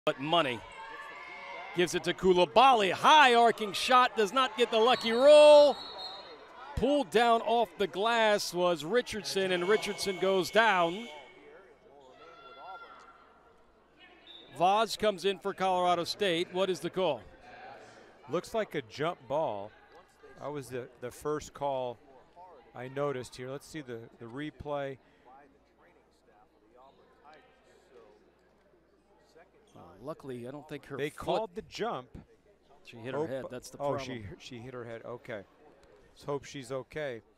But money. Gives it to Koulibaly. High arcing shot. Does not get the lucky roll. Pulled down off the glass was Richardson, and Richardson goes down. Vaz comes in for Colorado State. What is the call? Looks like a jump ball. That was the first call I noticed here. Let's see the replay. Luckily, I don't think her They foot, called the jump. She hit her head. That's the problem. Oh, she hit her head. Okay. Let's hope she's okay.